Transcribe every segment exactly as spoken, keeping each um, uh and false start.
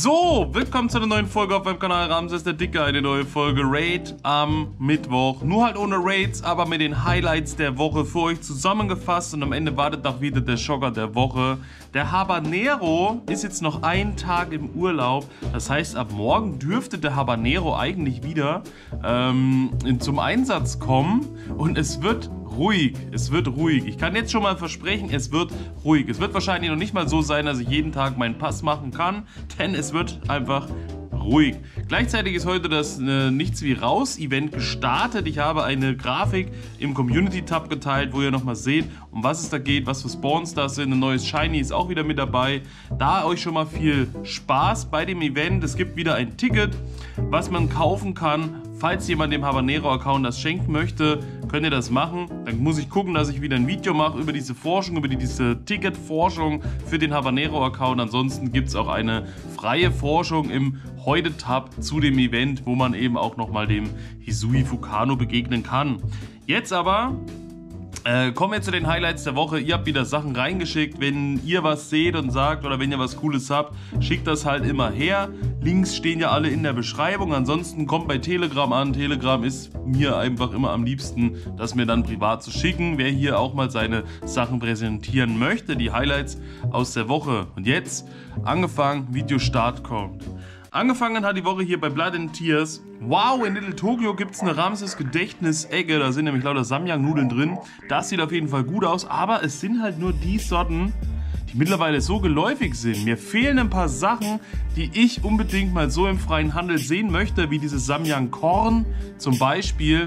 So, willkommen zu einer neuen Folge auf meinem Kanal Ramses der Dicke, eine neue Folge Raid am Mittwoch. Nur halt ohne Raids, aber mit den Highlights der Woche für euch zusammengefasst und am Ende wartet auch wieder der Schocker der Woche. Der Habanero ist jetzt noch einen Tag im Urlaub, das heißt ab morgen dürfte der Habanero eigentlich wieder ähm, zum Einsatz kommen und es wird ruhig, es wird ruhig. Ich kann jetzt schon mal versprechen, es wird ruhig. Es wird wahrscheinlich noch nicht mal so sein, dass ich jeden Tag meinen Pass machen kann, denn es wird einfach ruhig. Gleichzeitig ist heute das äh, Nichts wie Raus Event gestartet. Ich habe eine Grafik im Community Tab geteilt, wo ihr nochmal seht, um was es da geht, was für Spawns da sind. Ein neues Shiny ist auch wieder mit dabei. Da euch schon mal viel Spaß bei dem Event. Es gibt wieder ein Ticket, was man kaufen kann. Falls jemand dem Habanero-Account das schenken möchte, könnt ihr das machen. Dann muss ich gucken, dass ich wieder ein Video mache über diese Forschung, über diese Ticket-Forschung für den Habanero-Account. Ansonsten gibt es auch eine freie Forschung im Heute-Tab zu dem Event, wo man eben auch nochmal dem Hisui Fukano begegnen kann. Jetzt aber Äh, kommen wir zu den Highlights der Woche. Ihr habt wieder Sachen reingeschickt. Wenn ihr was seht und sagt oder wenn ihr was Cooles habt, schickt das halt immer her. Links stehen ja alle in der Beschreibung. Ansonsten kommt bei Telegram an. Telegram ist mir einfach immer am liebsten, das mir dann privat zu schicken. Wer hier auch mal seine Sachen präsentieren möchte, die Highlights aus der Woche. Und jetzt angefangen, Videostart kommt. Angefangen hat die Woche hier bei Blood and Tears. Wow, in Little Tokyo gibt es eine Ramses Gedächtnis-Ecke. Da sind nämlich lauter Samyang-Nudeln drin. Das sieht auf jeden Fall gut aus. Aber es sind halt nur die Sorten, die mittlerweile so geläufig sind. Mir fehlen ein paar Sachen, die ich unbedingt mal so im freien Handel sehen möchte. Wie dieses Samyang-Korn zum Beispiel.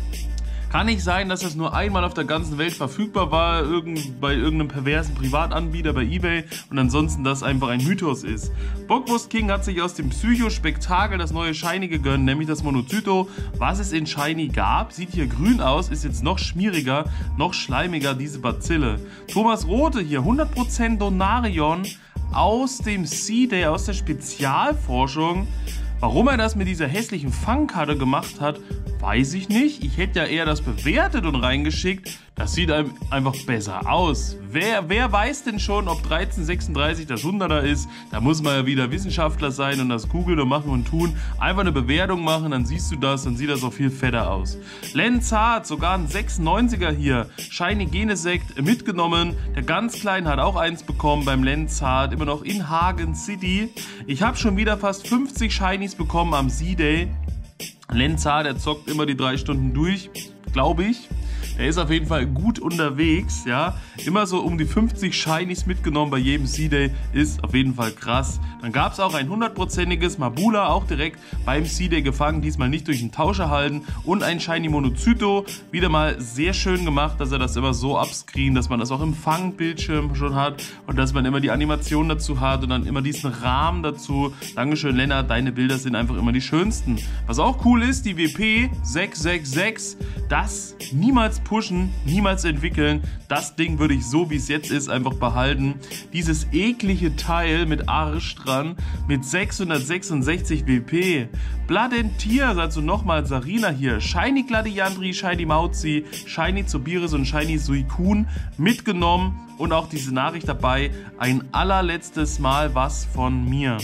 Kann nicht sein, dass das nur einmal auf der ganzen Welt verfügbar war, irgend, bei irgendeinem perversen Privatanbieter bei eBay und ansonsten das einfach ein Mythos ist. Bockwurst King hat sich aus dem Psycho-Spektakel das neue Shiny gegönnt, nämlich das Monozyto. Was es in Shiny gab, sieht hier grün aus, ist jetzt noch schmieriger, noch schleimiger, diese Bazille. Thomas Rote hier, hundert Prozent Donarion aus dem C-Day, aus der Spezialforschung. Warum er das mit dieser hässlichen Fangkarte gemacht hat, weiß ich nicht. Ich hätte ja eher das bewertet und reingeschickt. Das sieht einfach besser aus. Wer, wer weiß denn schon, ob dreizehn sechsunddreißig das hunderter ist? Da muss man ja wieder Wissenschaftler sein und das googeln und machen und tun. Einfach eine Bewertung machen, dann siehst du das, dann sieht das auch viel fetter aus. Lenzart, sogar ein sechsundneunziger hier. Shiny Genesect mitgenommen. Der ganz Kleine hat auch eins bekommen beim Lenzart. Immer noch in Hagen City. Ich habe schon wieder fast fünfzig Shinies bekommen am C-Day. Lenzart, der zockt immer die drei Stunden durch, glaube ich. Er ist auf jeden Fall gut unterwegs, ja. Immer so um die fünfzig Shinies mitgenommen bei jedem C-Day, ist auf jeden Fall krass. Dann gab es auch ein hundertprozentiges Mabula, auch direkt beim C-Day gefangen, diesmal nicht durch den Tausch erhalten. Und ein Shiny Monozyto, wieder mal sehr schön gemacht, dass er das immer so upscreen, dass man das auch im Fangbildschirm schon hat und dass man immer die Animation dazu hat und dann immer diesen Rahmen dazu. Dankeschön, Lennart, deine Bilder sind einfach immer die schönsten. Was auch cool ist, die W P sechs sechs sechs, das niemals pushen, niemals entwickeln. Das Ding würde ich so, wie es jetzt ist, einfach behalten. Dieses eklige Teil mit Arsch dran, mit sechshundertsechsundsechzig W P. Blood and Tears, also nochmal Sarina hier. Shiny Gladiandri, Shiny Mauzi, Shiny Zobiris und Shiny Suicune mitgenommen. Und auch diese Nachricht dabei, ein allerletztes Mal was von mir.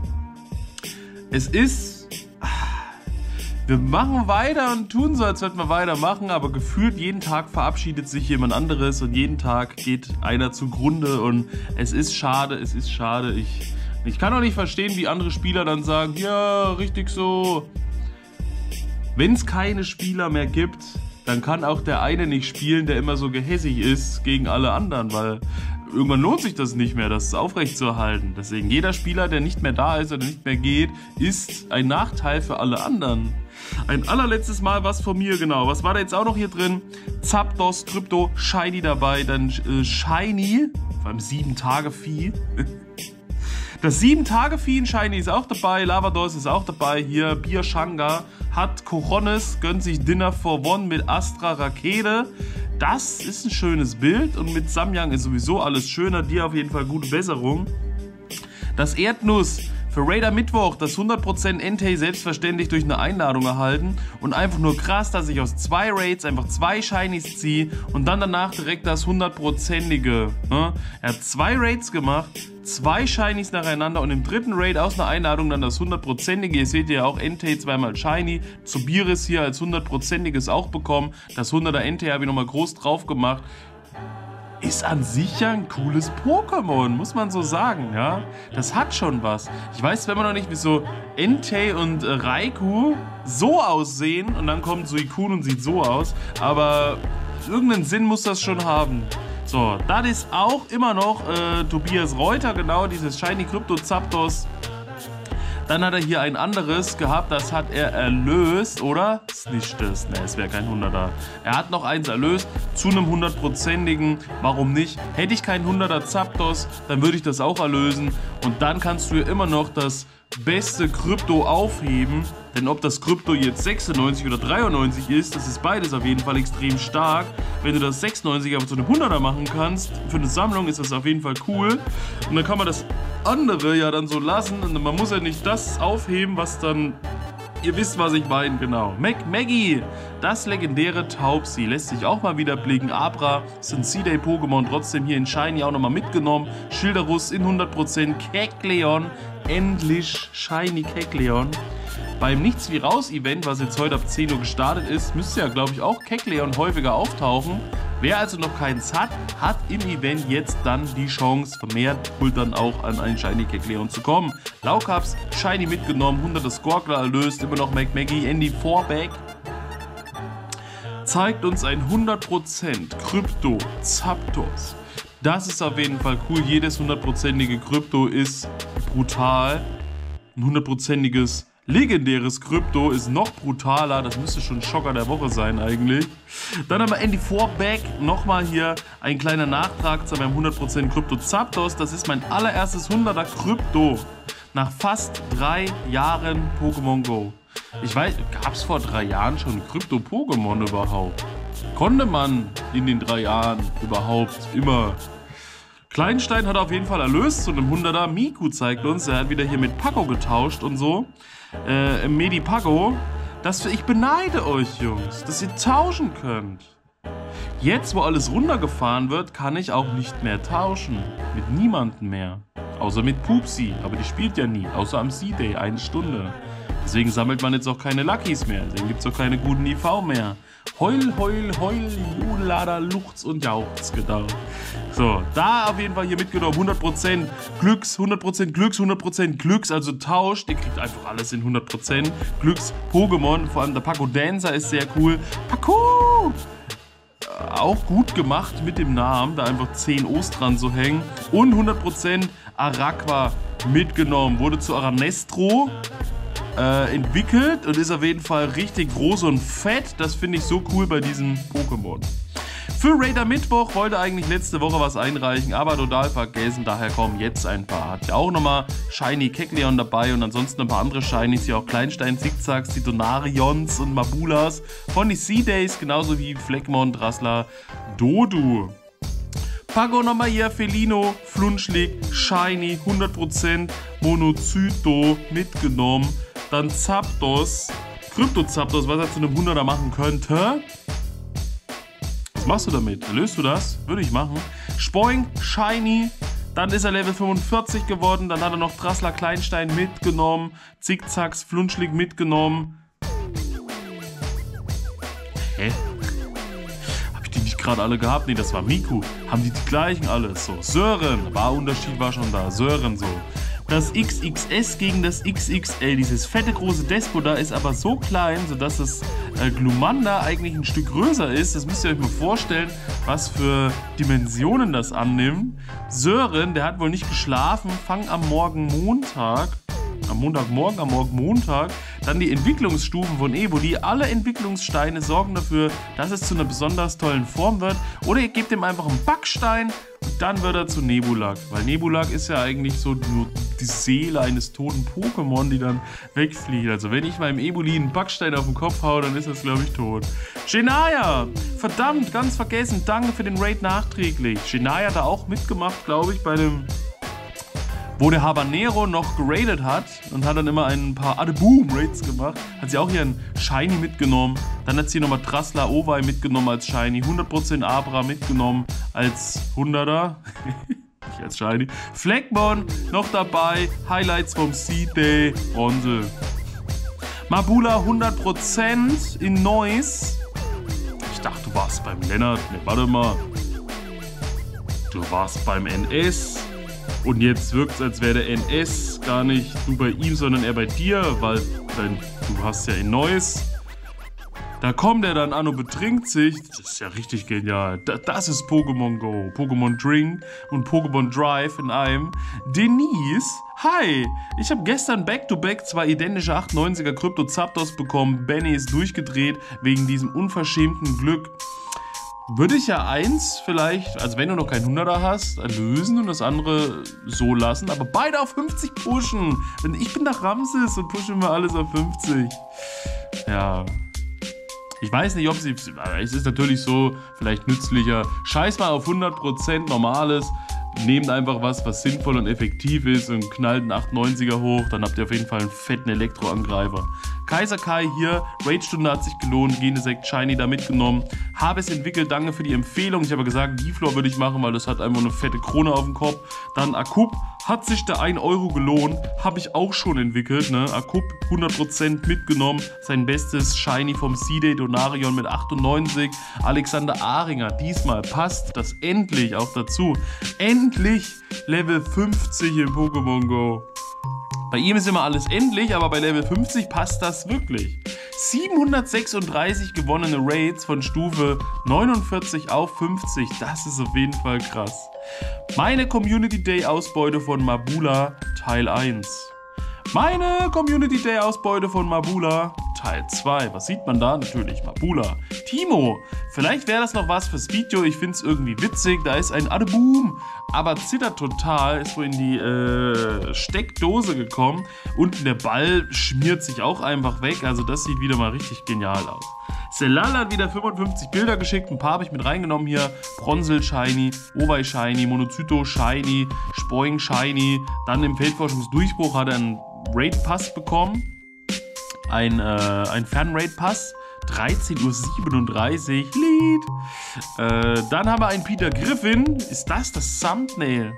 Es ist... Wir machen weiter und tun so, als würden wir weitermachen, aber gefühlt jeden Tag verabschiedet sich jemand anderes und jeden Tag geht einer zugrunde und es ist schade, es ist schade. Ich, ich kann auch nicht verstehen, wie andere Spieler dann sagen, ja, richtig so. Wenn es keine Spieler mehr gibt, dann kann auch der eine nicht spielen, der immer so gehässig ist gegen alle anderen, weil irgendwann lohnt sich das nicht mehr, das aufrechtzuerhalten. Deswegen jeder Spieler, der nicht mehr da ist oder nicht mehr geht, ist ein Nachteil für alle anderen. Ein allerletztes Mal was von mir, genau. Was war da jetzt auch noch hier drin? Zapdos, Krypto, Shiny dabei, dann äh, Shiny, vor allem sieben Tage Vieh. Das sieben Tage Vieh in Shiny ist auch dabei, Lavados ist auch dabei, hier Biershanga hat Coronis, gönnt sich Dinner for One mit Astra Rakete. Das ist ein schönes Bild und mit Samyang ist sowieso alles schöner, dir auf jeden Fall gute Besserung. Das Erdnuss Für Raider Mittwoch das hundert Prozent Entei selbstverständlich durch eine Einladung erhalten und einfach nur krass, dass ich aus zwei Raids einfach zwei Shinies ziehe und dann danach direkt das hundertprozentige. Ne? Er hat zwei Raids gemacht, zwei Shinies nacheinander und im dritten Raid aus einer Einladung dann das hundertprozentige. Ihr seht ja auch Entei zweimal Shiny, Zubiris hier als hundertprozentiges auch bekommen. Das hunderter Entei habe ich nochmal groß drauf gemacht. Ist an sich ja ein cooles Pokémon, muss man so sagen, ja. Das hat schon was. Ich weiß zwar immer noch nicht, wie so Entei und äh, Raikou so aussehen und dann kommt Suicune und sieht so aus, aber irgendeinen Sinn muss das schon haben. So, das ist auch immer noch äh, Tobias Reuter, genau, dieses Shiny Crypto Zapdos. Dann hat er hier ein anderes gehabt, das hat er erlöst, oder? Ist nicht das, ne, es wäre kein hunderter. Er hat noch eins erlöst zu einem hundertprozentigen, warum nicht? Hätte ich keinen hunderter Zapdos, dann würde ich das auch erlösen und dann kannst du ja immer noch das beste Krypto aufheben, denn ob das Krypto jetzt sechsundneunzig oder dreiundneunzig ist, das ist beides auf jeden Fall extrem stark. Wenn du das sechsundneunzig aber zu einem hunderter machen kannst, für eine Sammlung ist das auf jeden Fall cool und dann kann man das andere ja dann so lassen und man muss ja nicht das aufheben, was dann, ihr wisst, was ich meine, genau. Mac Maggie, das legendäre Taubsi, lässt sich auch mal wieder blicken. Abra sind C-Day-Pokémon, trotzdem hier in Shiny auch nochmal mitgenommen. Schilderus in hundert Prozent, Kecleon, endlich Shiny Kecleon. Beim Nichts wie Raus Event, was jetzt heute ab zehn Uhr gestartet ist, müsste ja, glaube ich, auch Kecleon häufiger auftauchen. Wer also noch keins hat, hat im Event jetzt dann die Chance, vermehrt wohl dann auch an einen Shiny Kecleon zu kommen. Laukaps, Shiny mitgenommen, hunderter Squawkler erlöst, immer noch Mac Maggie, Andy Fourback. Zeigt uns ein hundert Prozent Krypto Zapdos. Das ist auf jeden Fall cool, jedes hundertprozentige Krypto ist brutal. Ein hundertprozentiges legendäres Krypto ist noch brutaler, das müsste schon ein Schocker der Woche sein eigentlich. Dann haben wir Andy Fourback, nochmal hier ein kleiner Nachtrag zu meinem hundert Prozent Krypto Zapdos. Das ist mein allererstes hunderter Krypto nach fast drei Jahren Pokémon Go. Ich weiß, gab es vor drei Jahren schon Krypto-Pokémon überhaupt? Konnte man in den drei Jahren überhaupt immer? Kleinstein hat auf jeden Fall erlöst zu einem hunderter. Miku zeigt uns, er hat wieder hier mit Paco getauscht und so. Äh, Medipago. Das, ich beneide euch, Jungs, dass ihr tauschen könnt. Jetzt, wo alles runtergefahren wird, kann ich auch nicht mehr tauschen. Mit niemandem mehr. Außer mit Pupsi, aber die spielt ja nie. Außer am C-Day, eine Stunde. Deswegen sammelt man jetzt auch keine Luckys mehr. Deswegen gibt es auch keine guten I V mehr. Heul, heul, heul, Julada, Luchz und Jauchz, genau. So, da auf jeden Fall hier mitgenommen. hundert Prozent Glücks, hundert Prozent Glücks, hundert Prozent Glücks, also tauscht. Ihr kriegt einfach alles in hundert Prozent Glücks Pokémon. Vor allem der Paco Dancer ist sehr cool. Paco! Auch gut gemacht mit dem Namen, da einfach zehn O's dran so hängen. Und hundert Prozent Araqua mitgenommen. Wurde zu Aranestro äh, entwickelt und ist auf jeden Fall richtig groß und fett. Das finde ich so cool bei diesen Pokémon. Für Raider Mittwoch wollte eigentlich letzte Woche was einreichen, aber total vergessen. Daher kommen jetzt ein paar. Hat ja auch nochmal Shiny Kecleon dabei und ansonsten ein paar andere Shinies. Hier auch Kleinstein, Zickzacks, die Donarions und Mabulas von den C-Days, genauso wie Fleckmon, Drassler, Dodu. Paco nochmal hier, Felino, Flunschlig, Shiny, hundert Prozent Monocyto mitgenommen. Dann Zapdos, Krypto Zapdos, was er zu einem hunderter machen könnte. Was machst du damit? Löst du das? Würde ich machen. Spoing, Shiny. Dann ist er Level fünfundvierzig geworden. Dann hat er noch Drassler Kleinstein mitgenommen. Zickzacks, Flunschlig mitgenommen. Hä? Hab ich die nicht gerade alle gehabt? Ne, das war Miku. Haben die die gleichen alle? So, Sören. War Unterschied, war schon da. Sören so. Das X X S gegen das X X L. Dieses fette große Despoda ist aber so klein, sodass das äh, Glumanda eigentlich ein Stück größer ist. Das müsst ihr euch mal vorstellen, was für Dimensionen das annimmt. Sören, der hat wohl nicht geschlafen, fang am Morgen Montag. Am Montagmorgen, am Morgen Montag. Dann die Entwicklungsstufen von Evoli. Alle Entwicklungssteine sorgen dafür, dass es zu einer besonders tollen Form wird. Oder ihr gebt ihm einfach einen Backstein und dann wird er zu Nebulak. Weil Nebulak ist ja eigentlich so nur die Seele eines toten Pokémon, die dann wegfliegt. Also wenn ich meinem Evoli einen Backstein auf den Kopf haue, dann ist das, glaube ich, tot. Shania! Verdammt, ganz vergessen. Danke für den Raid nachträglich. Shania hat da auch mitgemacht, glaube ich, bei dem wo der Habanero noch geradet hat und hat dann immer ein paar Adeboom-Raids gemacht. Hat sie auch hier ein Shiny mitgenommen. Dann hat sie nochmal Trassler Owei mitgenommen als Shiny. hundert Prozent Abra mitgenommen als hunderter. Nicht als Shiny. Fleckmon noch dabei. Highlights vom Seed Day. Bronze. Mabula hundert Prozent in Neuss. Ich dachte, du warst beim Lennart. Ne, warte mal. Du warst beim N S. Und jetzt wirkt es, als wäre der N S gar nicht du bei ihm, sondern er bei dir, weil dein, du hast ja in Neuss. Da kommt er dann an und betrinkt sich. Das ist ja richtig genial. Da, das ist Pokémon Go. Pokémon Drink und Pokémon Drive in einem. Denise, hi. Ich habe gestern Back-to-Back zwei identische achtundneunziger Krypto Zapdos bekommen. Benny ist durchgedreht wegen diesem unverschämten Glück. Würde ich ja eins vielleicht, also wenn du noch kein hunderter hast, lösen und das andere so lassen, aber beide auf fünfzig pushen. Denn ich bin nach Ramses und pushen wir alles auf fünfzig. Ja. Ich weiß nicht, ob sie, es ist natürlich so, vielleicht nützlicher. Scheiß mal auf hundert Prozent Normales. Nehmt einfach was, was sinnvoll und effektiv ist und knallt einen achtundneunziger hoch. Dann habt ihr auf jeden Fall einen fetten Elektroangreifer. Kaiser Kai hier, Raid-Stunde hat sich gelohnt, Genesect Shiny da mitgenommen. Habe es entwickelt, danke für die Empfehlung. Ich habe gesagt, Giflor würde ich machen, weil das hat einfach eine fette Krone auf dem Kopf. Dann Akub, hat sich der ein Euro gelohnt, habe ich auch schon entwickelt. Ne? Akub hundert Prozent mitgenommen, sein bestes Shiny vom C-Day, Donarion mit achtundneunzig. Alexander Ahringer, diesmal passt das endlich auch dazu. Endlich Level fünfzig in Pokémon Go. Bei ihm ist immer alles endlich, aber bei Level fünfzig passt das wirklich. siebenhundertsechsunddreißig gewonnene Raids von Stufe neunundvierzig auf fünfzig, das ist auf jeden Fall krass. Meine Community Day Ausbeute von Mabula Teil eins. Meine Community Day Ausbeute von Mabula Teil zwei. Was sieht man da? Natürlich Mabula. Timo, vielleicht wäre das noch was fürs Video. Ich finde es irgendwie witzig. Da ist ein Adeboom, aber zittert total. Ist wohl in die äh, Steckdose gekommen. Unten der Ball schmiert sich auch einfach weg. Also das sieht wieder mal richtig genial aus. Selal hat wieder fünfundfünfzig Bilder geschickt. Ein paar habe ich mit reingenommen hier. Bronzel Shiny, Owei Shiny, Monocyto Shiny, Spoing Shiny. Dann im Feldforschungsdurchbruch hat er einen Raid-Pass bekommen. Ein, äh, ein Fern-Raid-Pass. dreizehn Uhr siebenunddreißig. Lied. Äh, dann haben wir einen Peter Griffin. Ist das das Thumbnail?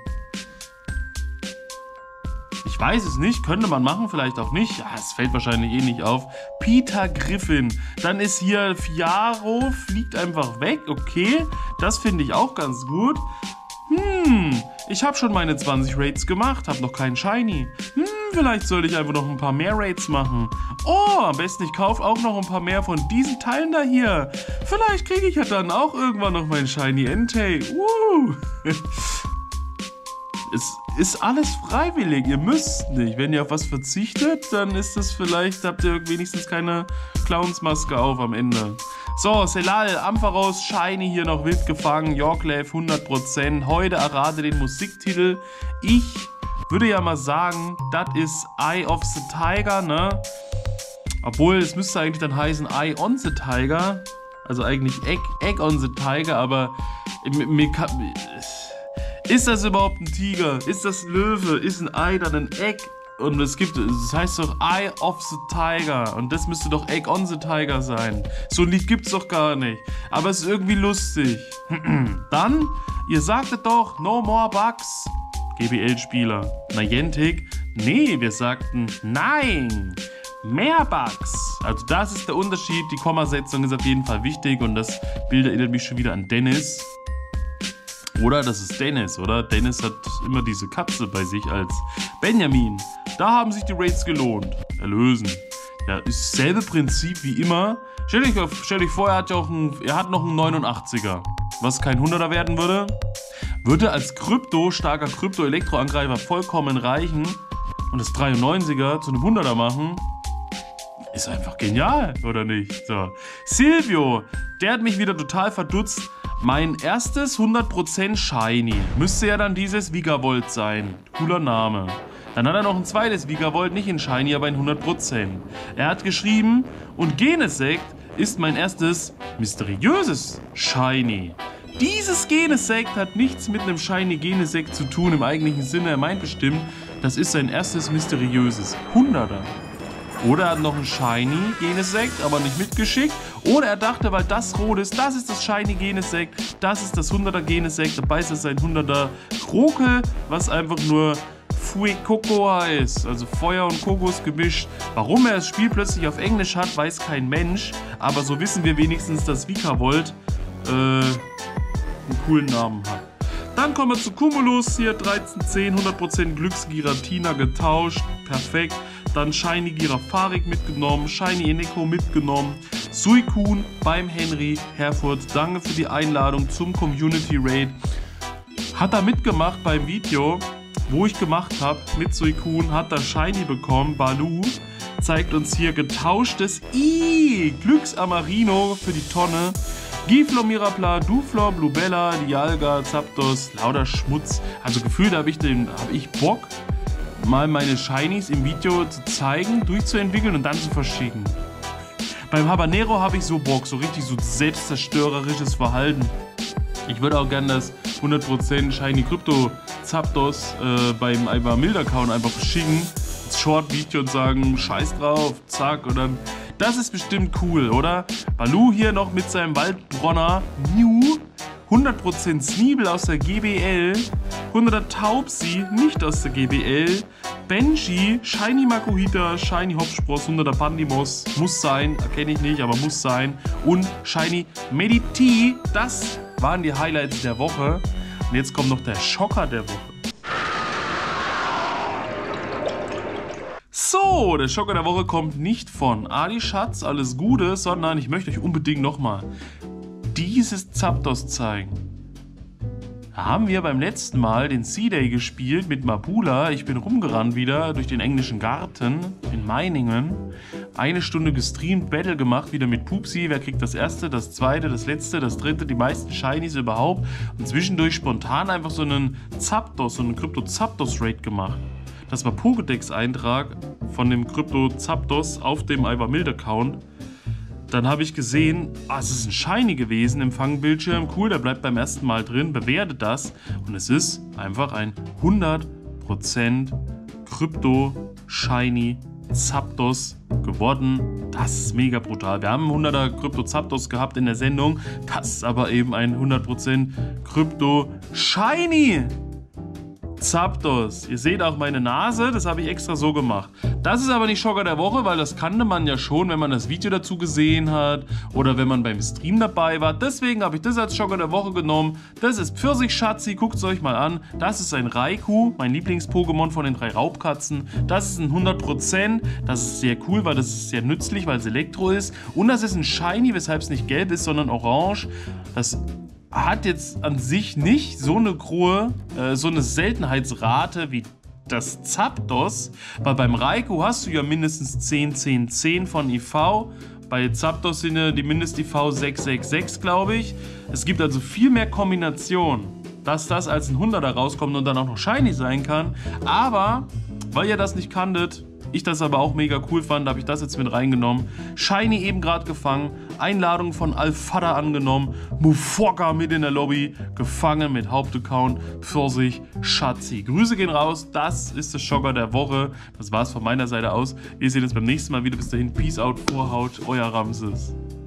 Ich weiß es nicht, könnte man machen, vielleicht auch nicht. Ja, es fällt wahrscheinlich eh nicht auf. Peter Griffin. Dann ist hier Fiaro, fliegt einfach weg. Okay, das finde ich auch ganz gut. Hm, ich habe schon meine zwanzig Raids gemacht, habe noch keinen Shiny. Hm, vielleicht sollte ich einfach noch ein paar mehr Raids machen. Oh, am besten ich kaufe auch noch ein paar mehr von diesen Teilen da hier. Vielleicht kriege ich ja dann auch irgendwann noch mein Shiny Entei. Uh. Es ist alles freiwillig, ihr müsst nicht. Wenn ihr auf was verzichtet, dann ist das vielleicht, habt ihr wenigstens keine Clownsmaske auf am Ende. So, Selal, Ampharos, Shiny hier noch wild gefangen, Yorklave hundert Prozent. Heute errate den Musiktitel. Ich würde ja mal sagen, das ist Eye of the Tiger, ne? Obwohl, es müsste eigentlich dann heißen Eye on the Tiger. Also eigentlich Egg, Egg on the Tiger, aber mir kann... Ist das überhaupt ein Tiger? Ist das ein Löwe? Ist ein Ei dann ein Egg? Und es gibt, das heißt doch Eye of the Tiger. Und das müsste doch Egg on the Tiger sein. So ein Lied gibt's doch gar nicht. Aber es ist irgendwie lustig. Dann, ihr sagtet doch, no more bugs. G B L-Spieler. Niantic, nee, wir sagten nein. Mehr Bugs. Also das ist der Unterschied. Die Kommasetzung ist auf jeden Fall wichtig. Und das Bild erinnert mich schon wieder an Dennis. Oder das ist Dennis, oder? Dennis hat immer diese Katze bei sich als Benjamin. Da haben sich die Raids gelohnt. Erlösen. Ja, ist dasselbe Prinzip wie immer. Stell dich, stell dich vor, er hat, ja auch ein, er hat noch einen neunundachtziger. Was kein hunderter werden würde. Würde als Krypto, starker Krypto-Elektroangreifer vollkommen reichen. Und das dreiundneunziger zu einem hunderter machen. Ist einfach genial, oder nicht? So. Silvio, der hat mich wieder total verdutzt. Mein erstes hundert Prozent Shiny müsste ja dann dieses Vigavolt sein. Cooler Name. Dann hat er noch ein zweites Vigavolt, nicht in Shiny, aber in hundert Prozent. Er hat geschrieben, und Genesect ist mein erstes mysteriöses Shiny. Dieses Genesect hat nichts mit einem Shiny Genesect zu tun im eigentlichen Sinne. Er meint bestimmt, das ist sein erstes mysteriöses hunderter. Oder er hat noch ein Shiny Genesekt, aber nicht mitgeschickt. Oder er dachte, weil das rot ist, das ist das Shiny Genesekt, das ist das hunderter Genesekt, dabei ist es sein hunderter Krokel, was einfach nur Fuecoco heißt, also Feuer und Kokos gemischt. Warum er das Spiel plötzlich auf Englisch hat, weiß kein Mensch, aber so wissen wir wenigstens, dass Vikavolt äh, einen coolen Namen hat. Dann kommen wir zu Cumulus, hier dreizehn zehn, hundert Prozent Glücksgiratina getauscht, perfekt. Dann Shiny Girafarik mitgenommen, Shiny Eneko mitgenommen, Suicune beim Henry Herfurth. Danke für die Einladung zum Community Raid. Hat er mitgemacht beim Video, wo ich gemacht habe mit Suicune, hat er Shiny bekommen. Baloo zeigt uns hier getauschtes I Glücksamarino für die Tonne. Giflor, Mirapla, Duflor, Blubella, Dialga, Zapdos, lauter Schmutz. Also gefühlt habe ich, hab ich Bock, mal meine Shinies im Video zu zeigen, durchzuentwickeln und dann zu verschicken. Beim Habanero habe ich so Bock, so richtig so selbstzerstörerisches Verhalten. Ich würde auch gerne das hundert Prozent Shiny Krypto Zapdos äh, beim Ivar-Mild-Account einfach verschicken, ins Short-Video und sagen, scheiß drauf, zack, und dann, das ist bestimmt cool, oder? Baloo hier noch mit seinem Waldbronner Mew, hundert Prozent Sneebel aus der G B L, hunderter Taubsi, nicht aus der G B L, Benji, Shiny Makuhita, Shiny Hopspross, hunderter Pandimos, muss sein, erkenne ich nicht, aber muss sein, und Shiny Mediti, das waren die Highlights der Woche. Und jetzt kommt noch der Schocker der Woche. So, der Schocker der Woche kommt nicht von Ali Schatz, alles Gute, sondern ich möchte euch unbedingt nochmal dieses Zapdos zeigen. Da haben wir beim letzten Mal den C-Day gespielt mit Mabula. Ich bin rumgerannt wieder durch den englischen Garten in Meiningen. Eine Stunde gestreamt, Battle gemacht, wieder mit Pupsi. Wer kriegt das erste, das zweite, das letzte, das dritte, die meisten Shinies überhaupt. Und zwischendurch spontan einfach so einen Zapdos, so einen Krypto-Zapdos-Raid gemacht. Das war Pokédex-Eintrag von dem Krypto-Zapdos auf dem Ivar-Mild-Account. Dann habe ich gesehen, ah, es ist ein Shiny gewesen im Fangbildschirm. Cool, der bleibt beim ersten Mal drin. Bewerte das. Und es ist einfach ein hundert Prozent Krypto-Shiny Zapdos geworden. Das ist mega brutal. Wir haben einen hunderter Krypto-Zapdos gehabt in der Sendung. Das ist aber eben ein hundert Prozent Krypto-Shiny Zapdos. Ihr seht auch meine Nase, das habe ich extra so gemacht. Das ist aber nicht Schocker der Woche, weil das kannte man ja schon, wenn man das Video dazu gesehen hat oder wenn man beim Stream dabei war. Deswegen habe ich das als Schocker der Woche genommen. Das ist Pfirsich-Schatzi, guckt es euch mal an. Das ist ein Raikou, mein Lieblings-Pokémon von den drei Raubkatzen. Das ist ein hundert Prozent. Das ist sehr cool, weil das ist sehr nützlich, weil es Elektro ist. Und das ist ein Shiny, weshalb es nicht gelb ist, sondern orange. Das hat jetzt an sich nicht so eine hohe, äh, so eine Seltenheitsrate wie das Zapdos, weil beim Raikou hast du ja mindestens zehn, zehn, zehn von I V. Bei Zapdos sind ja die Mindest-I V sechs sechs sechs, glaube ich. Es gibt also viel mehr Kombinationen, dass das als ein hunderter rauskommt und dann auch noch Shiny sein kann. Aber, weil ihr das nicht kanntet, ich das aber auch mega cool fand, habe ich das jetzt mit reingenommen. Shiny eben gerade gefangen, Einladung von Alfada angenommen, Mufoka mit in der Lobby, gefangen mit Hauptaccount, Pfirsich, Schatzi. Grüße gehen raus, das ist der Schocker der Woche. Das war's von meiner Seite aus. Wir sehen uns beim nächsten Mal wieder. Bis dahin, Peace out, Vorhaut, euer Ramses.